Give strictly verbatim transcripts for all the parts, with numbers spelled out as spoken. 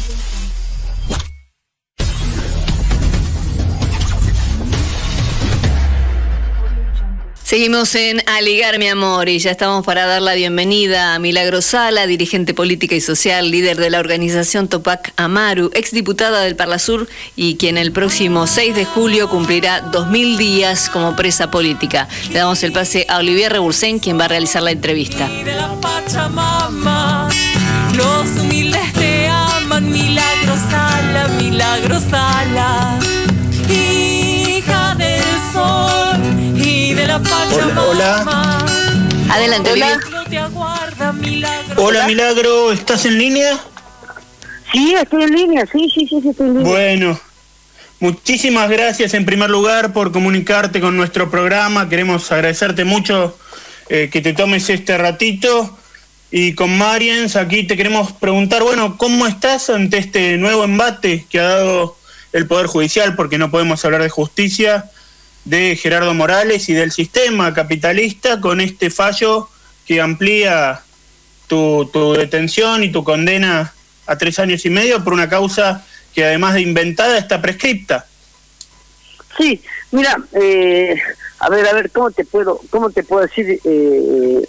Seguimos en A Ligar, mi amor, y ya estamos para dar la bienvenida a Milagro Sala, dirigente política y social, líder de la organización Tupac Amaru, exdiputada del Parlasur y quien el próximo seis de julio cumplirá dos mil días como presa política. Le damos el pase a Olivier Rebursen, quien va a realizar la entrevista. De la Pachamama, los humildes te aman, Milagro Sala, Milagro Sala, hija del sol. De la Hola, hola. Adelante, hola. Hola, Milagro, ¿estás en línea? Sí, estoy en línea, sí, sí, sí, sí, estoy en línea. Bueno, muchísimas gracias en primer lugar por comunicarte con nuestro programa. Queremos agradecerte mucho eh, que te tomes este ratito. Y con Mariens, aquí te queremos preguntar, bueno, ¿cómo estás ante este nuevo embate que ha dado el Poder Judicial? Porque no podemos hablar de justicia, de Gerardo Morales y del sistema capitalista con este fallo que amplía tu, tu detención y tu condena a tres años y medio por una causa que además de inventada está prescripta. Sí, mira, eh, a ver, a ver, ¿cómo te puedo, cómo te puedo decir? Eh,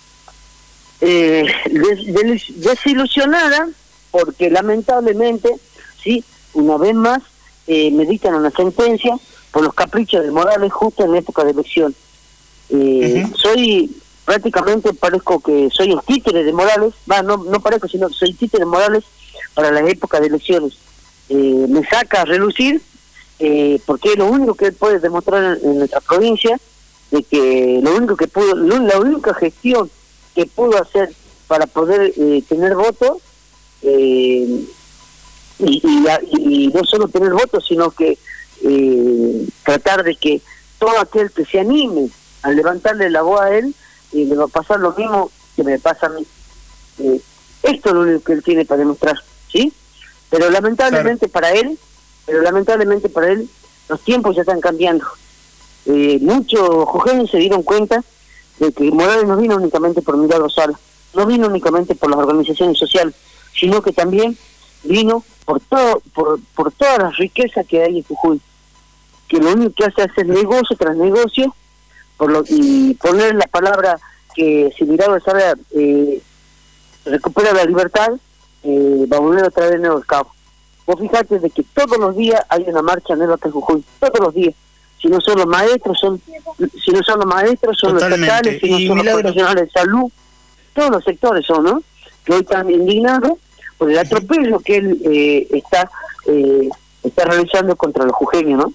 eh, des, des, desilusionada, porque lamentablemente, sí, una vez más, eh, me dictan una sentencia por los caprichos de Morales justo en época de elección. Eh, uh-huh. Soy, prácticamente parezco que soy el títere de Morales, va, no, no parezco, sino que soy títere de Morales para la época de elecciones. Eh, me saca a relucir, eh, porque es lo único que él puede demostrar en, en nuestra provincia, de que lo único que pudo, lo, la única gestión que pudo hacer para poder eh, tener votos, eh, y, y, y no solo tener votos, sino que Eh, tratar de que todo aquel que se anime a levantarle la voz a él, eh, le va a pasar lo mismo que me pasa a mí. Eh, esto es lo único que él tiene para demostrar, ¿sí? Pero lamentablemente claro. para él, pero lamentablemente para él, los tiempos ya están cambiando. Eh, muchos jujeños se dieron cuenta de que Morales no vino únicamente por Milagro Sala, no vino únicamente por las organizaciones sociales, sino que también vino por todo, por, por todas las riquezas que hay en Jujuy, que lo único que hace es hacer negocio tras negocio, por lo, y poner la palabra que si Milagro Sala eh, recupera la libertad, eh, va a volver otra vez Nuevo Cabo. Vos fijate de que todos los días hay una marcha nueva en Jujuy, todos los días. Si no son los maestros, son, si no son los maestros, son Totalmente. los estatales, si no son Milagro... los profesionales de salud, todos los sectores son, ¿no? Que hoy están indignados por el atropello que él eh, está eh, está realizando contra los jujeños, ¿no?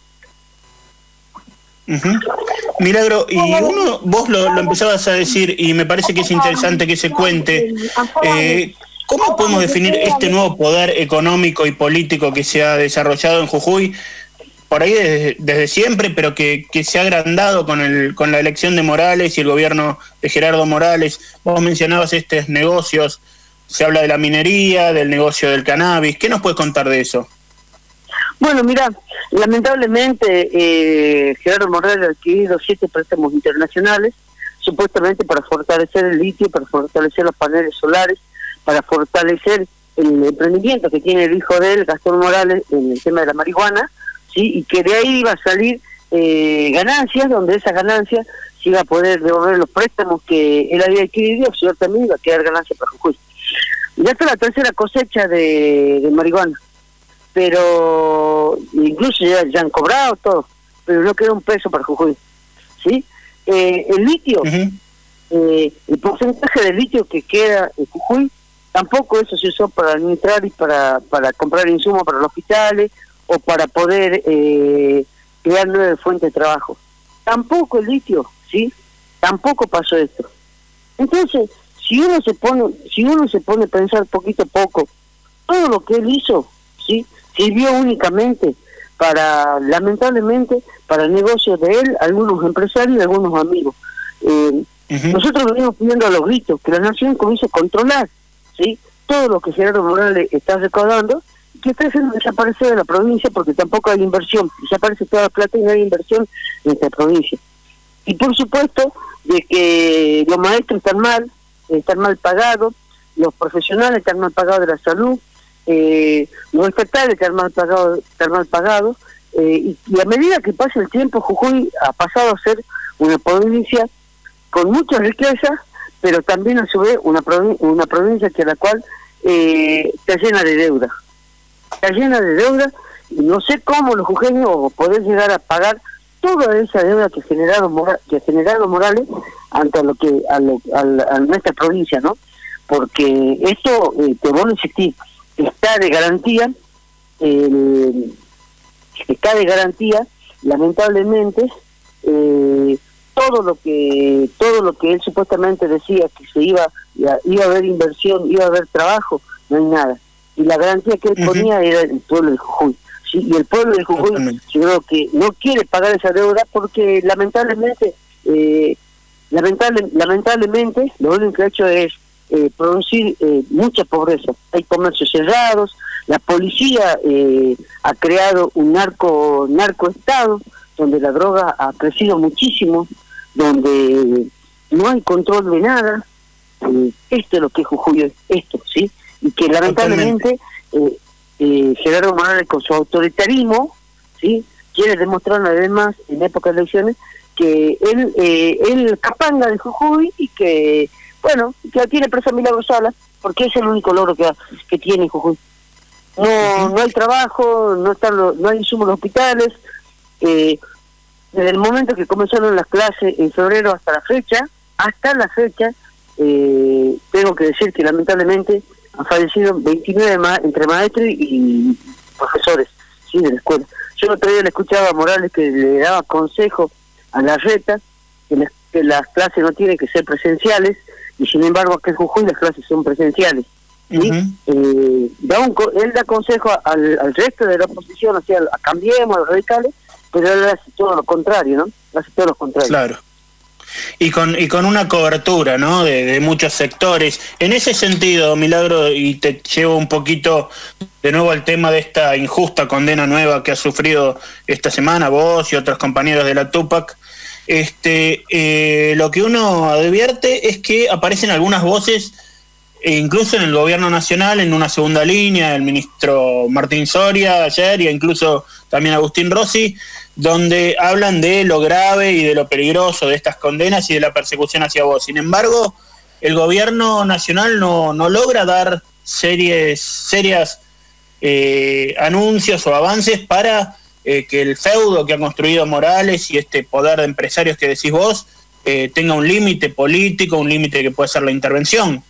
Uh-huh. Milagro, y uno, vos lo, lo empezabas a decir, y me parece que es interesante que se cuente, eh, ¿cómo podemos definir este nuevo poder económico y político que se ha desarrollado en Jujuy, por ahí desde, desde siempre, pero que, que se ha agrandado con, el, con la elección de Morales y el gobierno de Gerardo Morales? Vos mencionabas estos negocios, se habla de la minería, del negocio del cannabis. ¿Qué nos puedes contar de eso? Bueno, mira, lamentablemente eh, Gerardo Morales ha adquirido siete préstamos internacionales, supuestamente para fortalecer el litio, para fortalecer los paneles solares, para fortalecer el emprendimiento que tiene el hijo de él, Gastón Morales, en el tema de la marihuana, sí, y que de ahí iba a salir eh, ganancias, donde esas ganancias se iba a poder devolver los préstamos que él había adquirido, o sea, también iba a quedar ganancia para Jujuy. Ya está la tercera cosecha de, de marihuana, pero incluso ya, ya han cobrado todo, pero no queda un peso para Jujuy, ¿sí? Eh, el litio, uh-huh. eh, el porcentaje de litio que queda en Jujuy, tampoco eso se usó para administrar y para, para comprar insumos para los hospitales o para poder eh, crear nuevas fuentes de trabajo. Tampoco el litio, ¿sí? Tampoco pasó esto. Entonces, si uno se pone, si uno se pone a pensar poquito a poco, todo lo que él hizo, ¿sí?, sirvió únicamente para, lamentablemente, para negocios de él, algunos empresarios y algunos amigos. Eh, uh-huh. Nosotros venimos pidiendo a los gritos que la nación comience a controlar, ¿sí?, todo lo que Gerardo Morales está recaudando, y que está haciendo desaparecer de la provincia, porque tampoco hay inversión, desaparece toda la plata y no hay inversión en esta provincia. Y por supuesto, de que los maestros están mal, están mal pagados, los profesionales están mal pagados de la salud, eh, no es tratar de estar mal pagado, estar mal pagado eh, y, y a medida que pasa el tiempo, Jujuy ha pasado a ser una provincia con mucha riqueza, pero también a su vez una, provin una provincia que a la cual eh, está llena de deuda. Está llena de deuda y no sé cómo los jujeños poder llegar a pagar toda esa deuda que generaron Mora que generaron Morales ante lo que a, lo, a, la, a nuestra provincia, ¿no? Porque esto, eh, te vuelvo a insistir, está de garantía, eh, está de garantía, lamentablemente, eh, todo lo que todo lo que él supuestamente decía que se iba iba a haber inversión, iba a haber trabajo, no hay nada. Y la garantía que él uh-huh. ponía era el pueblo de Jujuy. ¿Sí? Y el pueblo de Jujuy, uh-huh. yo creo que no quiere pagar esa deuda porque lamentablemente, eh, lamentable, lamentablemente, lo único que ha hecho es eh, producir eh, mucha pobreza. Hay comercios cerrados, la policía eh, ha creado un narco narcoestado donde la droga ha crecido muchísimo, donde no hay control de nada. Eh, esto es lo que es Jujuy, esto, ¿sí? Y que lamentablemente eh, eh, Gerardo Morales con su autoritarismo, ¿sí? Quiere demostrar una vez más en época de elecciones que él eh, él capanga de Jujuy y que, bueno, que tiene presa Milagro Sala, porque es el único logro que, que tiene Jujuy. No uh-huh. no hay trabajo, no están los, no hay insumos en los hospitales. Eh, desde el momento que comenzaron las clases en febrero hasta la fecha, hasta la fecha, eh, tengo que decir que lamentablemente han fallecido veintinueve ma entre maestros y profesores, sí, de la escuela. Yo el otro día le escuchaba a Morales que le daba consejo a la reta que, les, que las clases no tienen que ser presenciales, y sin embargo aquí en Jujuy las clases son presenciales. ¿Sí? Uh-huh. eh, da un, él da consejo al, al resto de la oposición, o sea, a Cambiemos, a los radicales, pero él hace todo lo contrario, ¿no? Hace todo lo contrario. Claro. Y con y con una cobertura, ¿no? De, de muchos sectores. En ese sentido, Milagro, y te llevo un poquito de nuevo al tema de esta injusta condena nueva que ha sufrido esta semana vos y otros compañeros de la Tupac. Este, eh, lo que uno advierte es que aparecen algunas voces, e incluso en el gobierno nacional, en una segunda línea, el ministro Martín Soria ayer, y incluso también Agustín Rossi, donde hablan de lo grave y de lo peligroso de estas condenas y de la persecución hacia vos. Sin embargo, el gobierno nacional no, no logra dar series, serias eh, anuncios o avances para eh, que el feudo que ha construido Morales y este poder de empresarios que decís vos eh, tenga un límite político, un límite que puede ser la intervención.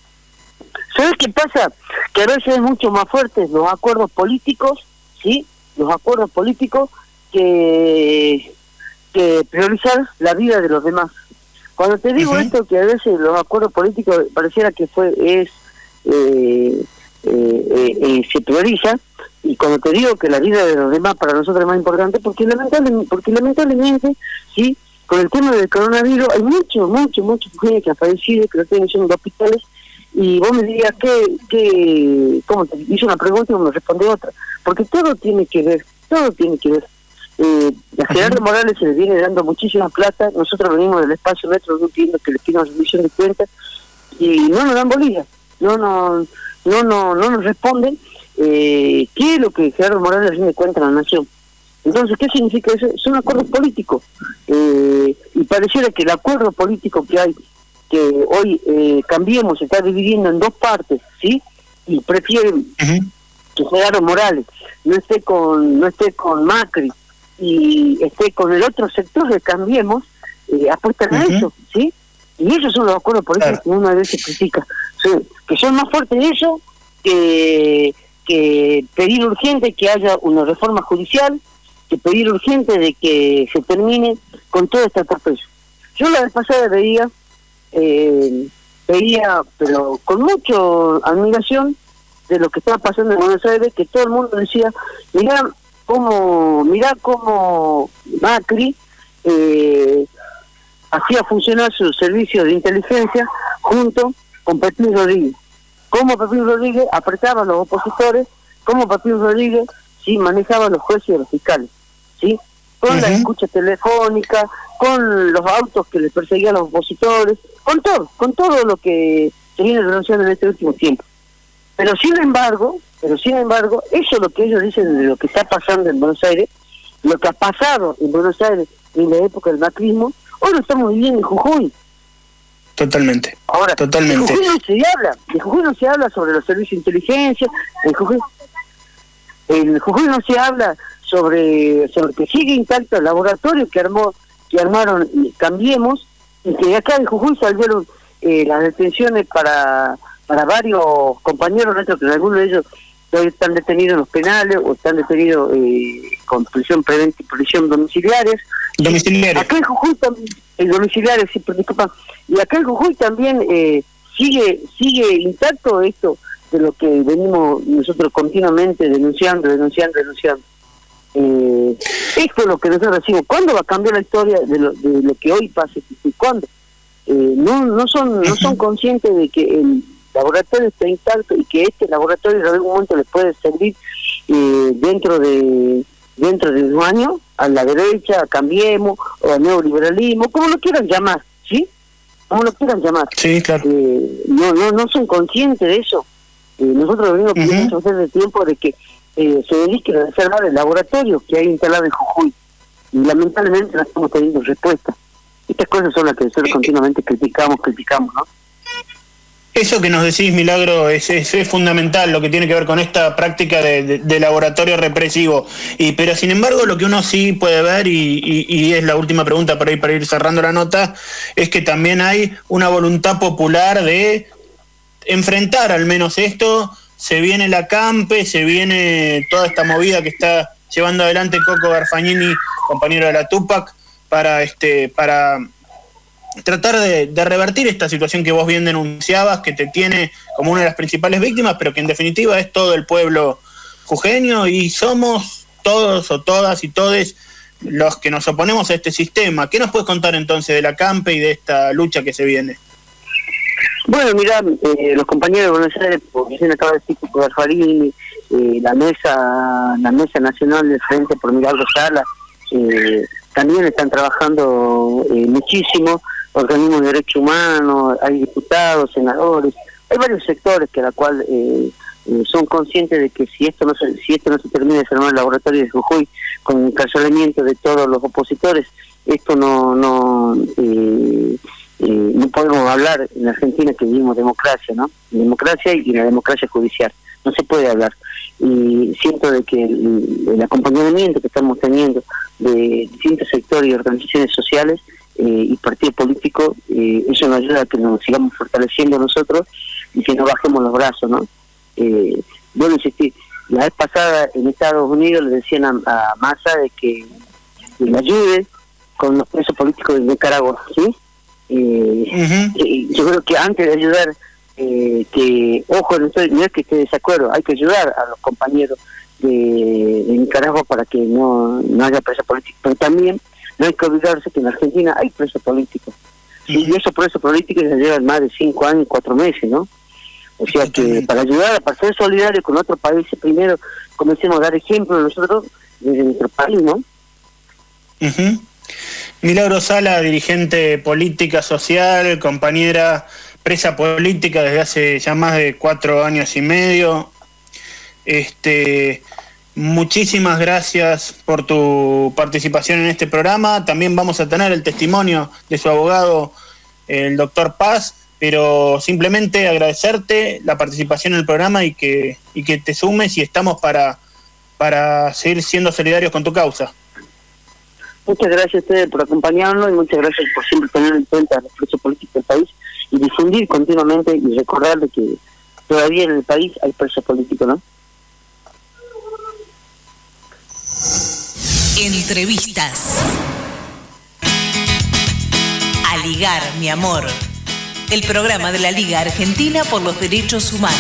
¿Sabes qué pasa? Que a veces es mucho más fuertes los acuerdos políticos, ¿sí? Los acuerdos políticos que, que priorizar la vida de los demás. Cuando te digo uh-huh. esto, que a veces los acuerdos políticos pareciera que fue es eh, eh, eh, eh, se prioriza, y cuando te digo que la vida de los demás para nosotros es más importante, porque lamentablemente, porque lamentablemente, sí, con el tema del coronavirus hay mucho, mucho, mucho gente que ha fallecido, que lo tienen en los hospitales, y vos me dirías que, que ¿cómo te hice una pregunta y me responde otra? Porque todo tiene que ver, todo tiene que ver. Eh, a Gerardo Morales se le viene dando muchísima plata, nosotros venimos del espacio metro, no entiendo que le piden rendición de cuentas, y no nos dan bolilla, no, no, no, no, no nos responden eh, qué es lo que Gerardo Morales rinde cuenta a la nación. Entonces, ¿qué significa eso? Son acuerdos políticos, eh, y pareciera que el acuerdo político que hay, que hoy eh, Cambiemos, se está dividiendo en dos partes, ¿sí? Y prefieren uh-huh. que Gerardo Morales no esté con no esté con Macri y esté con el otro sector de Cambiemos, eh, apuestan uh-huh. a eso, ¿sí? Y esos son los acuerdos políticos claro. que uno a veces critica, ¿sí? Que son más fuertes eso que, que pedir urgente que haya una reforma judicial, que pedir urgente de que se termine con todo este atropello. Yo la vez pasada veía Eh, veía, pero con mucha admiración de lo que estaba pasando en Buenos Aires, que todo el mundo decía, mirá cómo, mirá cómo Macri eh, hacía funcionar su servicio de inteligencia junto con Pepín Rodríguez, cómo Pepín Rodríguez apretaba a los opositores, cómo Pepín Rodríguez sí manejaba a los jueces y a los fiscales, ¿sí? Con uh-huh. la escucha telefónica, con los autos que les perseguían a los opositores, con todo, con todo lo que se viene denunciando en este último tiempo. Pero sin embargo, Pero sin embargo, eso es lo que ellos dicen de lo que está pasando en Buenos Aires, lo que ha pasado en Buenos Aires en la época del macrismo, hoy lo estamos viviendo en Jujuy. Totalmente. Ahora, Totalmente. de Jujuy no se habla, de Jujuy no se habla sobre los servicios de inteligencia, en Jujuy, en Jujuy no se habla sobre, sobre que sigue intacto el laboratorio que armó, que armaron Cambiemos, y que acá en Jujuy salieron eh, las detenciones para para varios compañeros nuestros, que algunos de ellos todavía están detenidos en los penales o están detenidos eh, con prisión preventiva, prisión domiciliarias. Domiciliarias. Acá en Jujuy también, el domiciliario, sí, disculpa. Y acá en Jujuy también eh, sigue sigue intacto esto de lo que venimos nosotros continuamente denunciando, denunciando, denunciando. Eh, esto es lo que nosotros decimos. ¿Cuándo va a cambiar la historia de lo, de lo que hoy pasa? ¿Cuándo? Eh, no no son no son conscientes de que el laboratorio está intacto y que este laboratorio en algún momento les puede servir eh, dentro de dentro de un año a la derecha, a Cambiemos o al neoliberalismo, como lo quieran llamar, ¿sí? Como lo quieran llamar. Sí, claro. Eh, no no no son conscientes de eso. Eh, nosotros venimos pidiendo uh-huh. hace tiempo de que eh, se dediquen a cerrar el laboratorio que hay instalado en Jujuy, y lamentablemente no estamos teniendo respuesta. Estas cosas son las que nosotros continuamente criticamos, criticamos, ¿no? Eso que nos decís, Milagro, es, es, es fundamental, lo que tiene que ver con esta práctica de, de, de laboratorio represivo. Y pero sin embargo, lo que uno sí puede ver, y, y, y es la última pregunta para ir, para ir cerrando la nota, es que también hay una voluntad popular de enfrentar al menos esto. Se viene la Campe, se viene toda esta movida que está llevando adelante Coco Garfagnini, compañero de la Tupac, para este para tratar de, de revertir esta situación que vos bien denunciabas, que te tiene como una de las principales víctimas, pero que en definitiva es todo el pueblo jujeño, y somos todos o todas y todes los que nos oponemos a este sistema. ¿Qué nos puedes contar entonces de la Campe y de esta lucha que se viene? Bueno, mirá, eh, los compañeros de Buenos Aires, como dicen acaba de decir Coco Garfagnini, eh, la mesa la mesa nacional del Frente por Milagro Sala, eh, también están trabajando eh, muchísimo, organismos de derechos humanos, hay diputados, senadores, hay varios sectores que a la cual eh, eh, son conscientes de que si esto no se, si esto no se termina de cerrar el laboratorio de Jujuy con encarcelamiento de todos los opositores, esto no no eh, eh, no podemos hablar en Argentina que vivimos democracia, ¿no? Democracia y la democracia judicial, no se puede hablar. Y siento de que el, el acompañamiento que estamos teniendo de distintos sectores y organizaciones sociales eh, y partidos políticos, eh, eso nos ayuda a que nos sigamos fortaleciendo nosotros y que no bajemos los brazos, ¿no? Eh, bueno, insistir, la vez pasada en Estados Unidos le decían a, a Massa de que, que le ayude con los presos políticos de Nicaragua, ¿sí? Eh, uh-huh. eh, yo creo que antes de ayudar, eh, que, ojo, no, estoy, no es que esté de desacuerdo, hay que ayudar a los compañeros de, de Nicaragua para que no, no haya presos políticos, pero también no hay que olvidarse que en Argentina hay presos políticos, uh-huh. y esos presos políticos ya llevan más de cinco años, cuatro meses, ¿no? O sea que para ayudar, para ser solidarios con otros países, primero comencemos a dar ejemplo nosotros desde nuestro país, ¿no? Uh-huh. Milagro Sala, dirigente política, social, compañera presa política desde hace ya más de cuatro años y medio. Este, muchísimas gracias por tu participación en este programa. También vamos a tener el testimonio de su abogado, el doctor Paz, pero simplemente agradecerte la participación en el programa y que y que te sumes, y estamos para para seguir siendo solidarios con tu causa. Muchas gracias a ustedes por acompañarnos y muchas gracias por siempre tener en cuenta los presos políticos del país y difundir continuamente y recordarle que todavía en el país hay presos políticos, ¿no? Entrevistas. A ligar, mi amor. El programa de la Liga Argentina por los Derechos Humanos.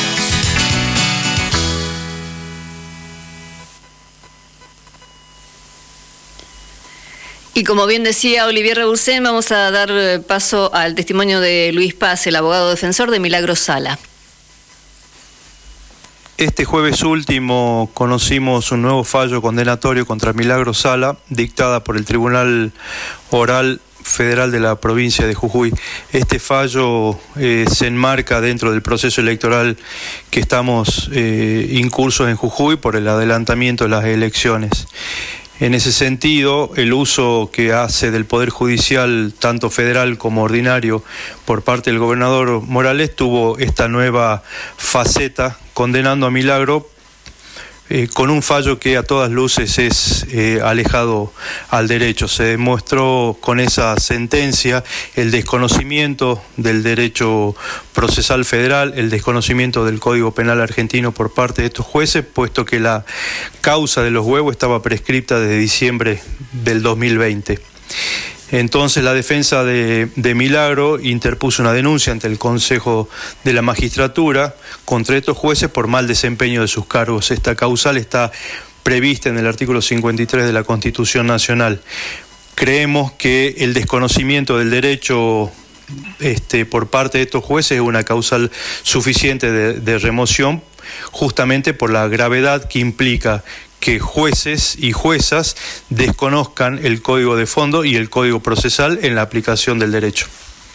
Y como bien decía Olivier Reboussen, vamos a dar paso al testimonio de Luis Paz, el abogado defensor de Milagro Sala. Este jueves último conocimos un nuevo fallo condenatorio contra Milagro Sala, dictada por el Tribunal Oral Federal de la provincia de Jujuy. Este fallo eh, se enmarca dentro del proceso electoral que estamos eh, incursos en Jujuy por el adelantamiento de las elecciones. En ese sentido, el uso que hace del Poder Judicial, tanto federal como ordinario, por parte del gobernador Morales, tuvo esta nueva faceta, condenando a Milagro eh, con un fallo que a todas luces es eh, alejado al derecho. Se demostró con esa sentencia el desconocimiento del derecho procesal federal, el desconocimiento del Código Penal argentino por parte de estos jueces, puesto que la causa de los huevos estaba prescripta desde diciembre del dos mil veinte. Entonces la defensa de, de Milagro interpuso una denuncia ante el Consejo de la Magistratura contra estos jueces por mal desempeño de sus cargos. Esta causal está prevista en el artículo cincuenta y tres de la Constitución Nacional. Creemos que el desconocimiento del derecho este, por parte de estos jueces es una causal suficiente de, de remoción, justamente por la gravedad que implica que jueces y juezas desconozcan el código de fondo y el código procesal en la aplicación del derecho.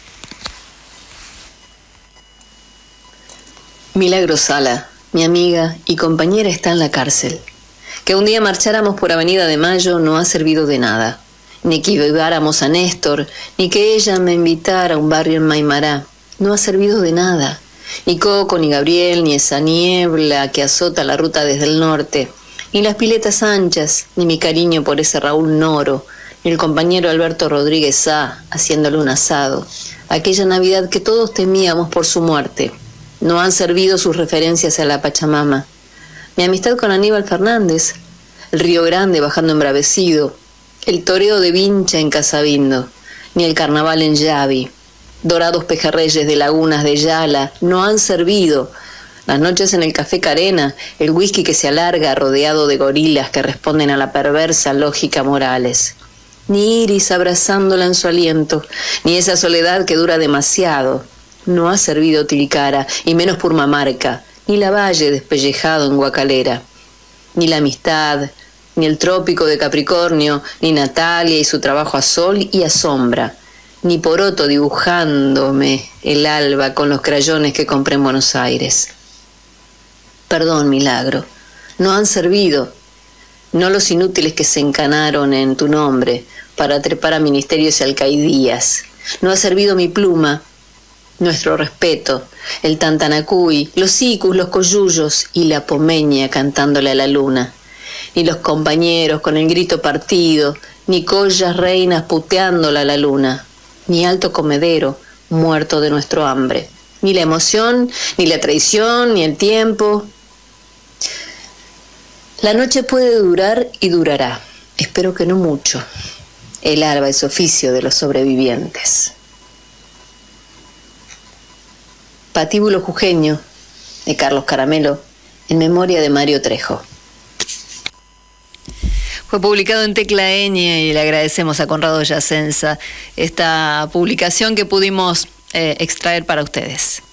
Milagro Sala, mi amiga y compañera, está en la cárcel. Que un día marcháramos por Avenida de Mayo no ha servido de nada. Ni que lleváramos a Néstor, ni que ella me invitara a un barrio en Maimará. No ha servido de nada. Ni Coco, ni Gabriel, ni esa niebla que azota la ruta desde el norte. Ni las piletas anchas, ni mi cariño por ese Raúl Noro, ni el compañero Alberto Rodríguez Sá, haciéndole un asado. Aquella Navidad que todos temíamos por su muerte. No han servido sus referencias a la Pachamama. Mi amistad con Aníbal Fernández, el Río Grande bajando embravecido, el toreo de Vincha en Casabindo, ni el carnaval en Yavi. Dorados pejerreyes de lagunas de Yala no han servido. Las noches en el Café Carena, el whisky que se alarga rodeado de gorilas que responden a la perversa lógica Morales. Ni Iris abrazándola en su aliento, ni esa soledad que dura demasiado. No ha servido Tilcara, y menos Purmamarca, ni la Valle despellejado en Guacalera. Ni la amistad, ni el trópico de Capricornio, ni Natalia y su trabajo a sol y a sombra. Ni Poroto dibujándome el alba con los crayones que compré en Buenos Aires. Perdón, Milagro, no han servido, no los inútiles que se encanaron en tu nombre para trepar a ministerios y alcaidías. No ha servido mi pluma, nuestro respeto, el tantanacuy, los icus, los coyullos y la pomeña cantándole a la luna. Ni los compañeros con el grito partido, ni collas reinas puteándola a la luna, ni alto comedero muerto de nuestro hambre. Ni la emoción, ni la traición, ni el tiempo. La noche puede durar y durará, espero que no mucho. El alba es oficio de los sobrevivientes. Patíbulo jujeño, de Carlos Caramelo, en memoria de Mario Trejo. Fue publicado en Tecla Ñ y le agradecemos a Conrado Yacenza esta publicación que pudimos eh, extraer para ustedes.